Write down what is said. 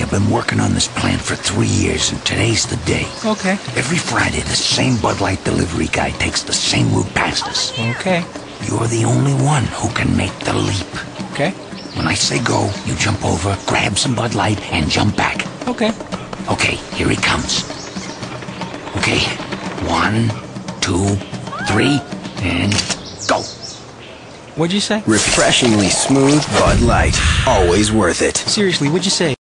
I've been working on this plan for 3 years, and today's the day. Okay. Every Friday, the same Bud Light delivery guy takes the same route past us. Okay. You're the only one who can make the leap. Okay. When I say go, you jump over, grab some Bud Light, and jump back. Okay. Okay, here he comes. Okay, 1, 2, 3, and go. What'd you say? Refreshingly smooth Bud Light. Always worth it. Seriously, what'd you say?